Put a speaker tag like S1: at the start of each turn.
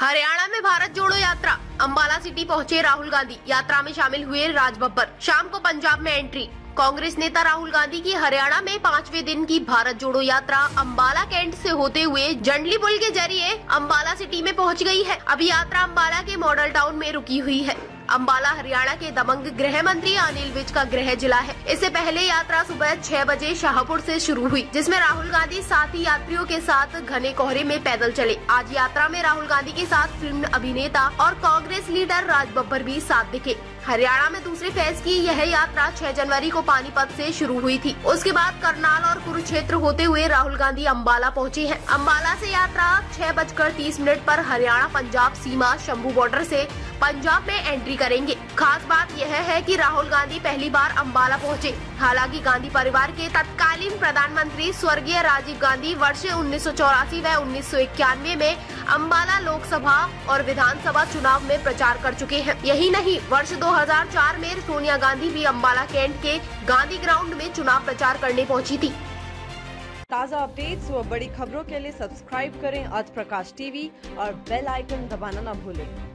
S1: हरियाणा में भारत जोड़ो यात्रा, अंबाला सिटी पहुंचे राहुल गांधी। यात्रा में शामिल हुए राज बब्बर। शाम को पंजाब में एंट्री। कांग्रेस नेता राहुल गांधी की हरियाणा में 5वें दिन की भारत जोड़ो यात्रा अंबाला कैंट से होते हुए जंडली पुल के जरिए अंबाला सिटी में पहुंच गई है। अभी यात्रा अंबाला के मॉडल टाउन में रुकी हुई है। अंबाला हरियाणा के दबंग गृह मंत्री अनिल विज का गृह जिला है। इससे पहले यात्रा सुबह 6 बजे शाहपुर से शुरू हुई, जिसमें राहुल गांधी साथी यात्रियों के साथ घने कोहरे में पैदल चले। आज यात्रा में राहुल गांधी के साथ फिल्म अभिनेता और कांग्रेस लीडर राज बब्बर भी साथ दिखे। हरियाणा में दूसरे फेज की यह यात्रा 6 जनवरी को पानीपत से शुरू हुई थी। उसके बाद करनाल और कुरुक्षेत्र होते हुए राहुल गांधी अंबाला पहुंचे हैं। अंबाला से यात्रा 6:30 पर हरियाणा पंजाब सीमा शंभू बॉर्डर से पंजाब में एंट्री करेंगे। खास बात यह है कि राहुल गांधी पहली बार अंबाला पहुंचे। हालांकि गांधी परिवार के तत्कालीन प्रधानमंत्री स्वर्गीय राजीव गांधी वर्ष 1984 व 1991 में अंबाला लोकसभा और विधानसभा चुनाव में प्रचार कर चुके हैं। यही नहीं, वर्ष 2004 में सोनिया गांधी भी अंबाला कैंट के गांधी ग्राउंड में चुनाव प्रचार करने पहुंची थी।
S2: ताज़ा अपडेट्स व बड़ी खबरों के लिए सब्सक्राइब करें आज प्रकाश टीवी और बेल आइकन दबाना न भूलें।